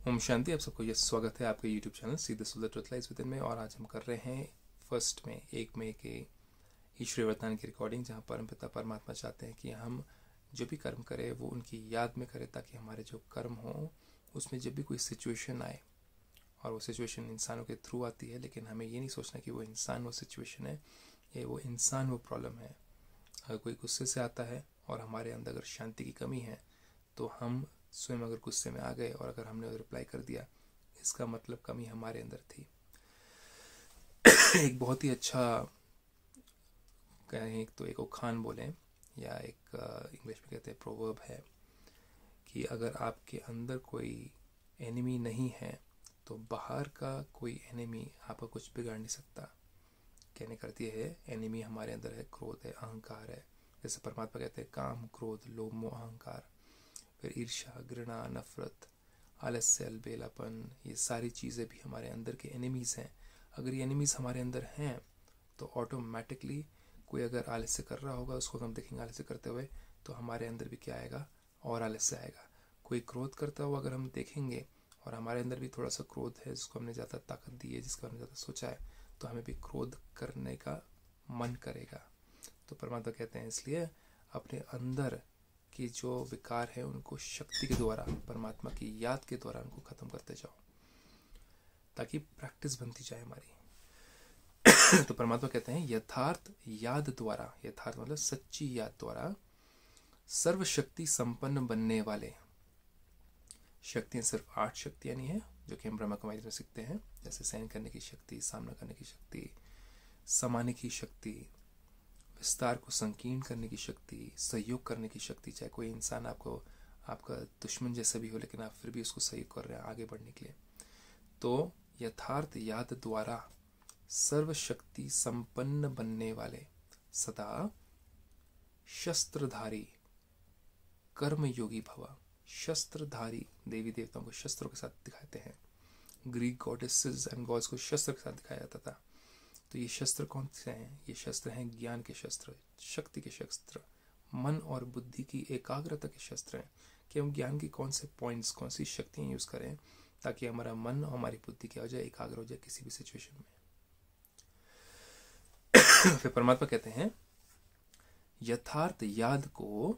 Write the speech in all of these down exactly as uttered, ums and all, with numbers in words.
ओम शांति। आप सबको यह स्वागत है आपके यूट्यूब चैनल सीधे सुधर ट्रुथ लाइज विद इन में। और आज हम कर रहे हैं फर्स्ट में एक मई के ईश्वरीय वरदान की रिकॉर्डिंग, जहां परमपिता परमात्मा चाहते हैं कि हम जो भी कर्म करें वो उनकी याद में करें, ताकि हमारे जो कर्म हो उसमें जब भी कोई सिचुएशन आए, और वो सिचुएशन इंसानों के थ्रू आती है, लेकिन हमें ये नहीं सोचना कि वो इंसान वो सिचुएशन है, ये वो इंसान वो प्रॉब्लम है। अगर कोई गुस्से से आता है और हमारे अंदर अगर शांति की कमी है, तो हम स्वयं अगर गुस्से में आ गए और अगर हमने रिप्लाई कर दिया, इसका मतलब कमी हमारे अंदर थी। एक बहुत ही अच्छा कहें, एक तो एक उखान बोलें या एक इंग्लिश में कहते हैं प्रोवर्ब है कि अगर आपके अंदर कोई एनिमी नहीं है तो बाहर का कोई एनिमी आपका कुछ बिगाड़ नहीं सकता। कहने करती है एनिमी हमारे अंदर है, क्रोध है, अहंकार है। जैसे परमात्मा कहते हैं काम, क्रोध, लोभ, मोह, अहंकार, फिर ईर्ष्या, घृणा, नफरत, आलस्य, अलबेलापन, ये सारी चीज़ें भी हमारे अंदर के एनिमीज़ हैं। अगर ये एनिमीज़ हमारे अंदर हैं तो ऑटोमेटिकली कोई अगर आलस्य कर रहा होगा, उसको हम देखेंगे आलस्य करते हुए, तो हमारे अंदर भी क्या आएगा, और आलस्य आएगा। कोई क्रोध करता हुआ अगर हम देखेंगे और हमारे अंदर भी थोड़ा सा क्रोध है, जिसको हमने ज़्यादा ताकत दी है, जिसका हमने ज़्यादा सोचा है, तो हमें भी क्रोध करने का मन करेगा। तो परमात्मा कहते हैं इसलिए अपने अंदर कि जो विकार है उनको शक्ति के द्वारा, परमात्मा की याद के द्वारा उनको खत्म करते जाओ, ताकि प्रैक्टिस बनती जाए हमारी। तो परमात्मा कहते हैं यथार्थ याद द्वारा, यथार्थ मतलब सच्ची याद द्वारा सर्वशक्ति संपन्न बनने वाले। शक्तियां सिर्फ आठ शक्तियां नहीं है जो कि हम ब्रह्मा कुमारी में सीखते हैं, जैसे सहन करने की शक्ति, सामना करने की शक्ति, समाने की शक्ति, विस्तार को संकीर्ण करने की शक्ति, सहयोग करने की शक्ति। चाहे कोई इंसान आपको आपका दुश्मन जैसा भी हो, लेकिन आप फिर भी उसको सहयोग कर रहे हैं आगे बढ़ने के लिए। तो यथार्थ याद द्वारा सर्वशक्ति संपन्न बनने वाले, सदा शस्त्रधारी कर्मयोगी भव। शस्त्रधारी, देवी देवताओं को शस्त्रों के साथ दिखाते हैं। ग्रीक गॉडेसेस एंड गॉड्स को शस्त्र के साथ दिखाया जाता था। तो ये शस्त्र कौन से हैं? ये शस्त्र हैं ज्ञान के शस्त्र, शक्ति के शस्त्र, मन और बुद्धि की एकाग्रता के शस्त्र हैं, कि हम ज्ञान की कौन से पॉइंट्स, कौन सी शक्तियां यूज करें ताकि हमारा मन और हमारी बुद्धि क्या हो जाए, एकाग्र हो जाए किसी भी सिचुएशन में। फिर परमात्मा कहते हैं यथार्थ याद को,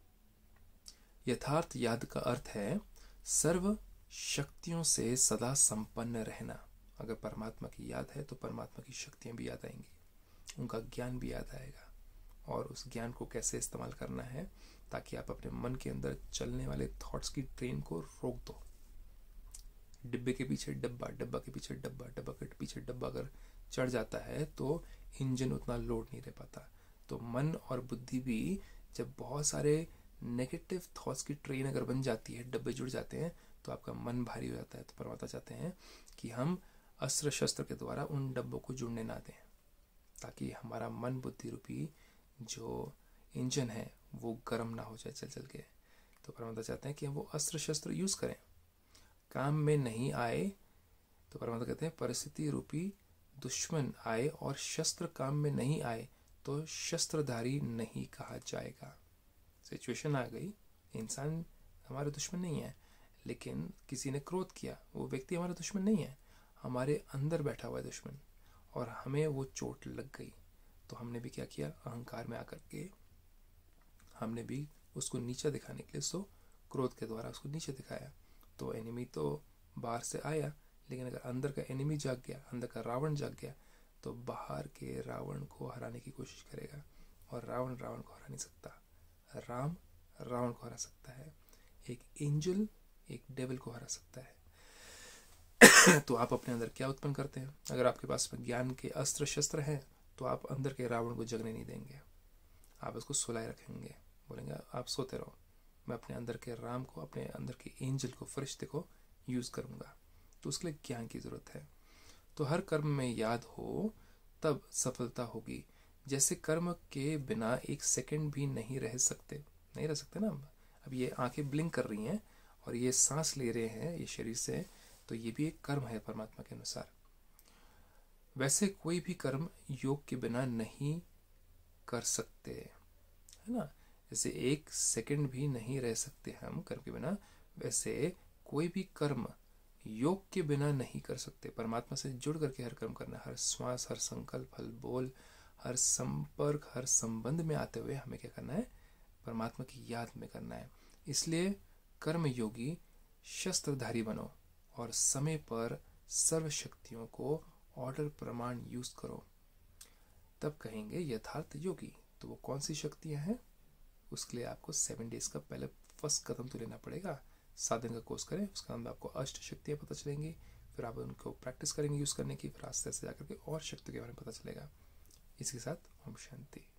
यथार्थ याद का अर्थ है सर्व शक्तियों से सदा संपन्न रहना। अगर परमात्मा की याद है तो परमात्मा की शक्तियां भी याद आएंगी, उनका ज्ञान भी याद आएगा। और उस ज्ञान को कैसे इस्तेमाल करना है, ताकि आप अपने मन के अंदर चलने वाले थॉट्स की ट्रेन को रोक दो। डिब्बे के पीछे डब्बा, डब्बा के पीछे डब्बा, डब्बा के पीछे डब्बा अगर चढ़ जाता है तो इंजन उतना लोड नहीं रह पाता। तो मन और बुद्धि भी जब बहुत सारे नेगेटिव थॉट्स की ट्रेन अगर बन जाती है, डब्बे जुड़ जाते हैं, तो आपका मन भारी हो जाता है। तो परमात्मा चाहते हैं कि हम अस्त्र शस्त्र के द्वारा उन डब्बों को जुड़ने ना दें, ताकि हमारा मन बुद्धि रूपी जो इंजन है वो गर्म ना हो जाए चल चल के। तो परमात्मा चाहते हैं कि हम वो अस्त्र शस्त्र यूज करें। काम में नहीं आए तो परमात्मा कहते हैं परिस्थिति रूपी दुश्मन आए और शस्त्र काम में नहीं आए तो शस्त्रधारी नहीं कहा जाएगा। सिचुएशन आ गई, इंसान हमारे दुश्मन नहीं है, लेकिन किसी ने क्रोध किया, वो व्यक्ति हमारा दुश्मन नहीं है, हमारे अंदर बैठा हुआ है दुश्मन, और हमें वो चोट लग गई। तो हमने भी क्या किया, अहंकार में आकर के हमने भी उसको नीचा दिखाने के लिए सो क्रोध के द्वारा उसको नीचे दिखाया। तो एनिमी तो बाहर से आया, लेकिन अगर अंदर का एनिमी जाग गया, अंदर का रावण जाग गया, तो बाहर के रावण को हराने की कोशिश करेगा। और रावण रावण को हरा नहीं सकता, राम रावण को हरा सकता है, एक एंजल एक डेविल को हरा सकता है। तो आप अपने अंदर क्या उत्पन्न करते हैं? अगर आपके पास ज्ञान के अस्त्र शस्त्र हैं तो आप अंदर के रावण को जगने नहीं देंगे, आप उसको सुलाए रखेंगे। बोलेंगे आप सोते रहो, मैं अपने अंदर के राम को, अपने अंदर के एंजल को, फरिश्ते को यूज करूंगा। तो उसके लिए ज्ञान की जरूरत है। तो हर कर्म में याद हो तब सफलता होगी। जैसे कर्म के बिना एक सेकंड भी नहीं रह सकते, नहीं रह सकते ना। अब ये आंखें ब्लिंक कर रही हैं और ये सांस ले रहे हैं ये शरीर से, तो ये भी एक कर्म है परमात्मा के अनुसार। वैसे कोई भी कर्म योग के बिना नहीं कर सकते, है ना। जैसे एक सेकंड भी नहीं रह सकते हम कर्म के बिना, वैसे कोई भी कर्म योग के बिना नहीं कर सकते। परमात्मा से जुड़ करके हर कर्म करना, हर श्वास, हर संकल्प, हर बोल, हर संपर्क, हर संबंध में आते हुए हमें क्या करना है, परमात्मा की याद में करना है। इसलिए कर्म योगी शस्त्रधारी बनो और समय पर सर्व शक्तियों को ऑर्डर प्रमाण यूज करो, तब कहेंगे यथार्थ योगी। तो वो कौन सी शक्तियां हैं, उसके लिए आपको सेवन डेज का पहले फर्स्ट कदम तो लेना पड़ेगा। सात दिन का कोर्स करें, उसके बाद आपको अष्ट शक्तियां पता चलेंगी, फिर आप उनको प्रैक्टिस करेंगे यूज करने की, फिर आस्ते आस्ते जाकर के और शक्तियों के बारे में पता चलेगा। इसके साथ ओम शांति।